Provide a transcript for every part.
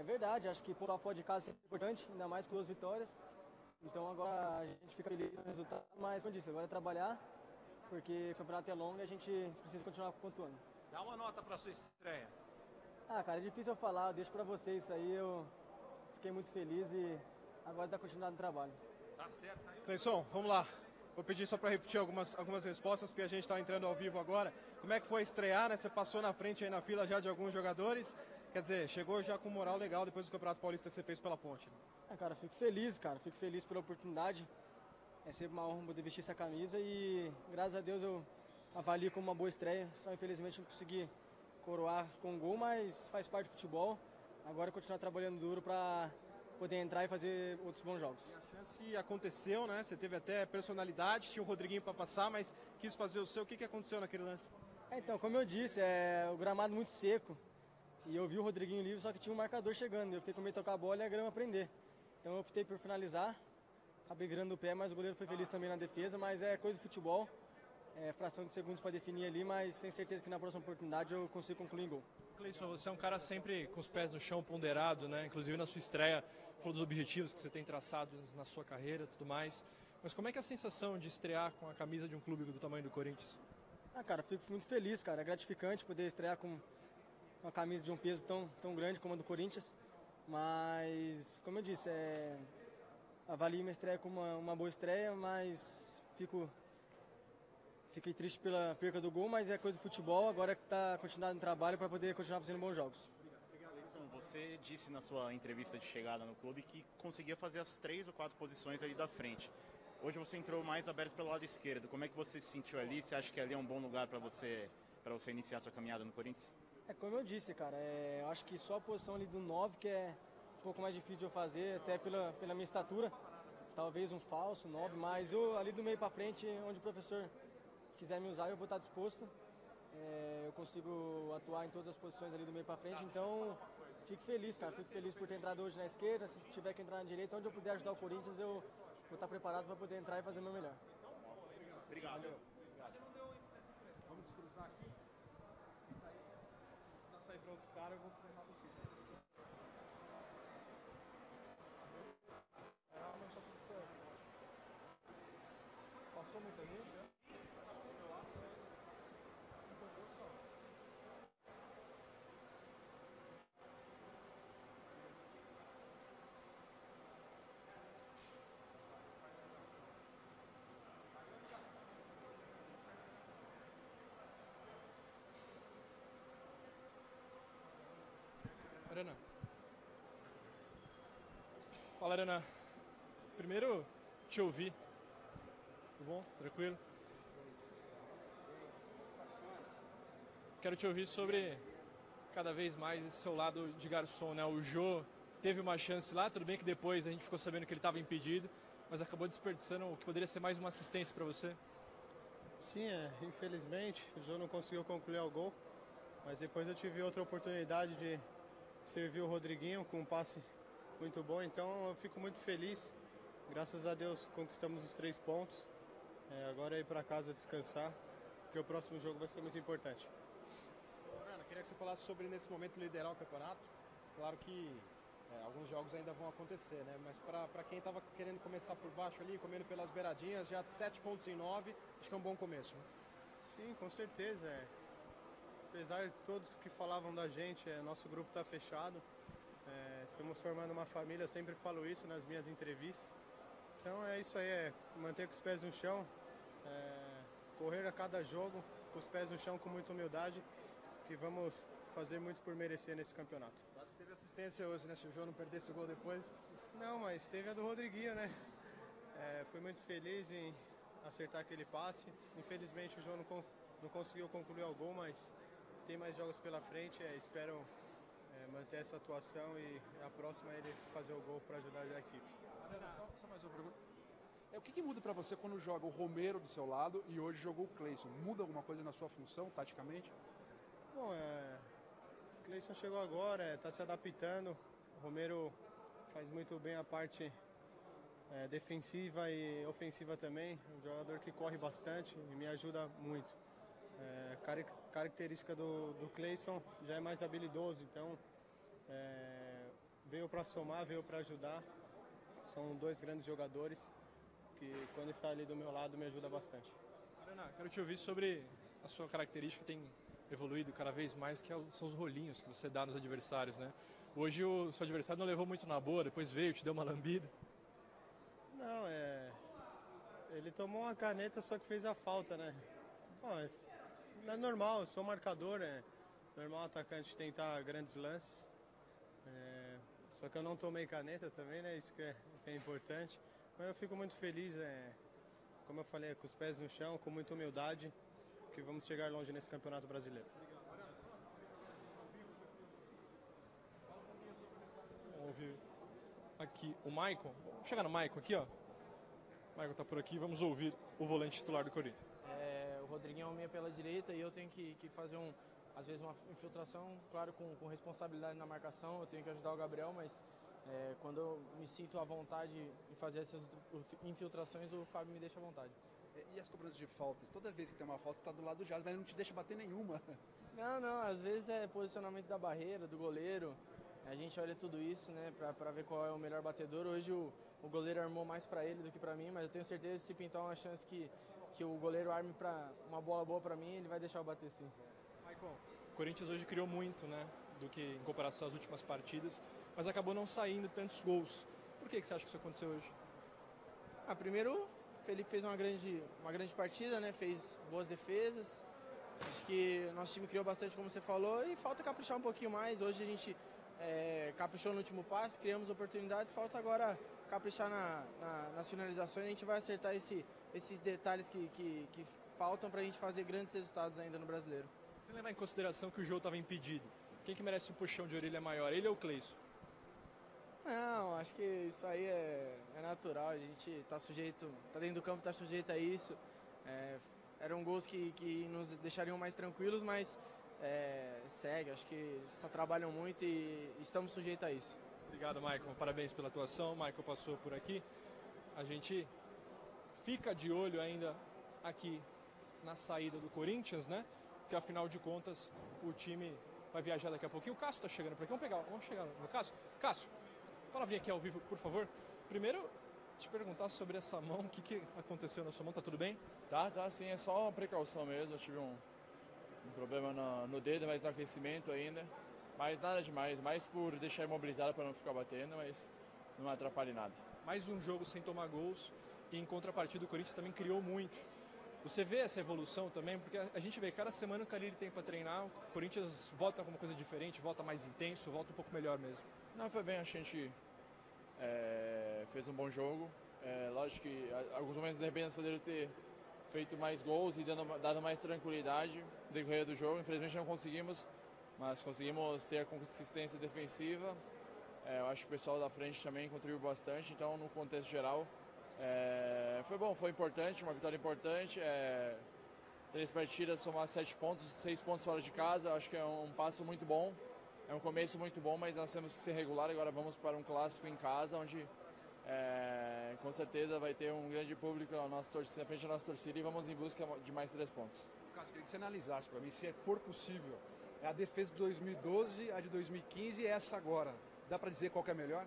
verdade, acho que pontuar fora de casa é importante, ainda mais com 2 vitórias. Então agora a gente fica feliz com o resultado, mas como eu disse, agora é trabalhar, porque o campeonato é longo e a gente precisa continuar pontuando. Dá uma nota para sua estreia. Cara, é difícil eu falar, eu deixo pra vocês isso aí, eu fiquei muito feliz e agora dá continuidade no trabalho. Tá certo. Aí Cleison, vamos lá. Vou pedir só para repetir algumas respostas, porque a gente está entrando ao vivo agora. Como é que foi estrear, né? Você passou na frente aí na fila já de alguns jogadores. Quer dizer, chegou já com moral legal depois do Campeonato Paulista que você fez pela Ponte. Cara, fico feliz pela oportunidade. É sempre uma honra poder vestir essa camisa e graças a Deus eu avalio como uma boa estreia. Só infelizmente não consegui coroar com um gol, mas faz parte do futebol. Agora continuar trabalhando duro para poder entrar e fazer outros bons jogos. E a chance aconteceu, né? Você teve até personalidade, tinha o Rodriguinho para passar, mas quis fazer o seu. O que aconteceu naquele lance? Então, como eu disse, o gramado muito seco e eu vi o Rodriguinho livre, só que tinha um marcador chegando. Eu fiquei com medo de tocar a bola e a grama prender. Então eu optei por finalizar, acabei virando o pé, mas o goleiro foi feliz também na defesa, mas é coisa de futebol. Fração de segundos para definir ali, mas tenho certeza que na próxima oportunidade eu consigo concluir em gol. Cleison, você é um cara sempre com os pés no chão, ponderado, né? Inclusive na sua estreia, falou dos objetivos que você tem traçados na sua carreira e tudo mais. Mas como é que é a sensação de estrear com a camisa de um clube do tamanho do Corinthians? Cara, fico muito feliz, cara. É gratificante poder estrear com uma camisa de um peso tão grande como a do Corinthians. Mas, como eu disse, avalio minha estreia como uma boa estreia, mas fiquei triste pela perca do gol, mas é coisa do futebol, agora é que está continuando no trabalho para poder continuar fazendo bons jogos. Cleison, você disse na sua entrevista de chegada no clube que conseguia fazer as 3 ou 4 posições ali da frente. Hoje você entrou mais aberto pelo lado esquerdo. Como é que você se sentiu ali? Você acha que ali é um bom lugar para você iniciar sua caminhada no Corinthians? Como eu disse, cara, eu acho que só a posição ali do 9 que é um pouco mais difícil de eu fazer, até pela minha estatura. Talvez um falso 9, mas eu ali do meio para frente, onde o professor quiser me usar, eu vou estar disposto. Eu consigo atuar em todas as posições ali do meio para frente, então fico feliz, cara. Fico feliz por ter entrado hoje na esquerda. Se tiver que entrar na direita, onde eu puder ajudar o Corinthians, eu vou estar preparado para poder entrar e fazer o meu melhor. Obrigado. Valeu. Vamos descruzar aqui. Se precisar sair para outro cara, eu vou formar você. Mas tá tudo certo, eu acho. Passou muita gente, né? Arana. Fala, Arana. Primeiro, te ouvir. Tudo bom? Tranquilo? Quero te ouvir sobre cada vez mais esse seu lado de garçom, né? O Jô teve uma chance lá, tudo bem que depois a gente ficou sabendo que ele estava impedido, mas acabou desperdiçando o que poderia ser mais uma assistência para você. Sim, infelizmente o Jô não conseguiu concluir o gol, mas depois eu tive outra oportunidade de servir o Rodriguinho com um passe muito bom, então eu fico muito feliz. Graças a Deus conquistamos os 3 pontos. Agora é ir para casa descansar, porque o próximo jogo vai ser muito importante. Ana, queria que você falasse sobre nesse momento liderar o campeonato. Claro que alguns jogos ainda vão acontecer, né? Mas para quem estava querendo começar por baixo ali, comendo pelas beiradinhas, já 7 pontos em 9, acho que é um bom começo. Né? Sim, com certeza. Apesar de todos que falavam da gente, nosso grupo está fechado. Estamos formando uma família, eu sempre falo isso nas minhas entrevistas. Então é isso aí, manter com os pés no chão, correr a cada jogo com os pés no chão com muita humildade, que vamos fazer muito por merecer nesse campeonato. Quase que teve assistência hoje, né? Se o João não perdesse o gol depois. Não, mas teve a do Rodriguinho, né? Fui muito feliz em acertar aquele passe. Infelizmente o João não conseguiu concluir o gol, mas tem mais jogos pela frente. Espero manter essa atuação e a próxima é ele fazer o gol para ajudar a equipe. Só mais uma pergunta. O que muda para você quando joga o Romero do seu lado e hoje jogou o Cleison? Muda alguma coisa na sua função, taticamente? Bom, o Cleison chegou agora, está se adaptando. O Romero faz muito bem a parte defensiva e ofensiva também. Um jogador que corre bastante e me ajuda muito. Característica do Cleison já é mais habilidoso, então veio para somar, veio para ajudar. São dois grandes jogadores que, quando está ali do meu lado, me ajuda bastante. Arana, quero te ouvir sobre a sua característica que tem evoluído cada vez mais, que são os rolinhos que você dá nos adversários, né? Hoje o seu adversário não levou muito na boa, depois veio, te deu uma lambida. Não, ele tomou uma caneta, só que fez a falta, né? Bom, é normal, eu sou marcador, é normal o atacante tentar grandes lances. Só que eu não tomei caneta também, né? Isso que é importante. Mas eu fico muito feliz, como eu falei, com os pés no chão, com muita humildade, que vamos chegar longe nesse Campeonato Brasileiro. Vamos ouvir aqui o Maicon. Vamos chegar no Maicon aqui, ó. O Maicon tá por aqui, vamos ouvir o volante titular do Corinthians. O Rodriguinho é um meia pela direita e eu tenho que fazer às vezes uma infiltração, claro, com responsabilidade na marcação, eu tenho que ajudar o Gabriel, mas quando eu me sinto à vontade em fazer essas infiltrações, o Fábio me deixa à vontade. E as cobranças de faltas? Toda vez que tem uma falta, você está do lado do Jadson, mas não te deixa bater nenhuma. Não, às vezes é posicionamento da barreira, do goleiro, a gente olha tudo isso, né, pra ver qual é o melhor batedor. Hoje o goleiro armou mais para ele do que para mim, mas eu tenho certeza que se pintar uma chance que o goleiro arme para uma bola boa para mim, ele vai deixar eu bater sim. Maicon, o Corinthians hoje criou muito, né, do que em comparação às últimas partidas, mas acabou não saindo tantos gols. Por que você acha que isso aconteceu hoje? Primeiro, o Felipe fez uma grande partida, né, fez boas defesas. Acho que o nosso time criou bastante, como você falou, e falta caprichar um pouquinho mais. Hoje a gente caprichou no último passe, criamos oportunidades, falta agora caprichar nas finalizações. A gente vai acertar esses detalhes que faltam para a gente fazer grandes resultados ainda no Brasileiro. Você levar em consideração que o jogo estava impedido, quem que merece um puxão de orelha maior, ele ou o Cleison? Não, acho que isso aí é natural, a gente tá dentro do campo, tá sujeito a isso. Eram gols que nos deixariam mais tranquilos, mas segue, acho que só trabalham muito e estamos sujeitos a isso. Obrigado, Maicon, parabéns pela atuação. O Maicon passou por aqui. A gente fica de olho ainda aqui na saída do Corinthians, né? Porque afinal de contas o time vai viajar daqui a pouquinho. O Cássio tá chegando por aqui, vamos chegar no Cássio. Cássio, fala, vir aqui ao vivo, por favor. Primeiro, te perguntar sobre essa mão, o que aconteceu na sua mão, tá tudo bem? Tá sim, é só uma precaução mesmo, eu tive um problema no dedo, mas no aquecimento ainda, mas nada demais, mais por deixar imobilizado para não ficar batendo, mas não atrapalha em nada. Mais um jogo sem tomar gols e em contrapartida o Corinthians também criou muito. Você vê essa evolução também, porque a gente vê cada semana o Carille tem para treinar, o Corinthians volta com uma coisa diferente, volta mais intenso, volta um pouco melhor mesmo. Não, foi bem, acho que a gente fez um bom jogo. Lógico que alguns momentos de repente nós poderíamos ter feito mais gols e dado mais tranquilidade no decorrer do jogo. Infelizmente não conseguimos, mas conseguimos ter a consistência defensiva. Eu acho que o pessoal da frente também contribuiu bastante, então no contexto geral foi bom, foi importante, uma vitória importante. 3 partidas, somar 7 pontos, 6 pontos fora de casa, acho que é um passo muito bom. É um começo muito bom, mas nós temos que ser regular. Agora vamos para um clássico em casa, onde com certeza vai ter um grande público na frente da nossa torcida e vamos em busca de mais 3 pontos. Cássio, queria que você analisasse para mim, se for possível, a defesa de 2012, a de 2015 e essa agora. Dá para dizer qual que é melhor?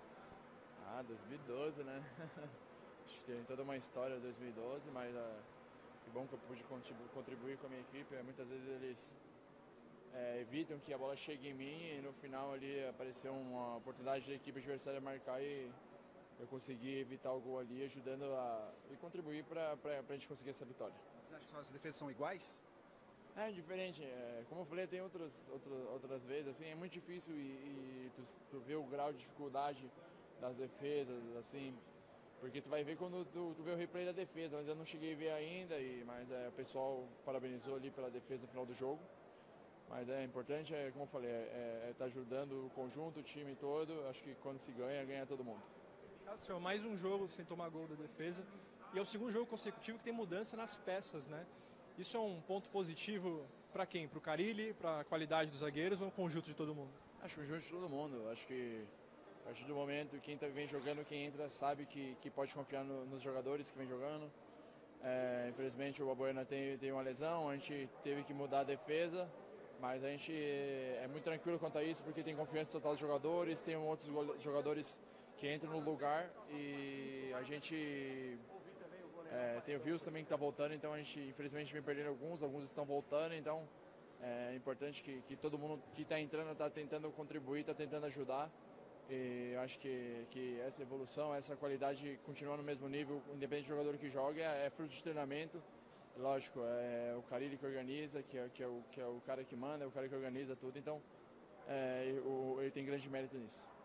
2012, né? Acho que tem toda uma história de 2012, mas que bom que eu pude contribuir com a minha equipe. Muitas vezes eles evitam que a bola chegue em mim e no final ali apareceu uma oportunidade da equipe adversária marcar e eu consegui evitar o gol ali, ajudando e contribuir para a gente conseguir essa vitória. Você acha que as defesas são iguais? É diferente, como eu falei, tem outras vezes, assim, é muito difícil e tu vê o grau de dificuldade das defesas, assim, porque tu vai ver quando tu vê o replay da defesa, mas eu não cheguei a ver ainda, mas o pessoal parabenizou ali pela defesa no final do jogo. Mas é importante, como eu falei, tá ajudando o conjunto, o time todo. Acho que quando se ganha todo mundo. Cássio, mais um jogo sem tomar gol da defesa. E é o segundo jogo consecutivo que tem mudança nas peças, né? Isso é um ponto positivo para quem? Para o Carille, para a qualidade dos zagueiros ou o conjunto de todo mundo? Acho que o conjunto de todo mundo. Acho que a partir do momento quem vem jogando, quem entra, sabe que pode confiar nos jogadores que vem jogando. Infelizmente o Abuena tem uma lesão, a gente teve que mudar a defesa. Mas a gente é muito tranquilo quanto a isso, porque tem confiança total dos jogadores, tem outros jogadores que entram no lugar e a gente tem o Vils também que está voltando, então a gente infelizmente vem perdendo alguns estão voltando, então é importante que todo mundo que está entrando está tentando contribuir, está tentando ajudar. E eu acho que essa evolução, essa qualidade continua no mesmo nível, independente do jogador que joga, é fruto de treinamento. Lógico, é o Carille que organiza, que é o cara que manda, é o cara que organiza tudo, então ele tem grande mérito nisso.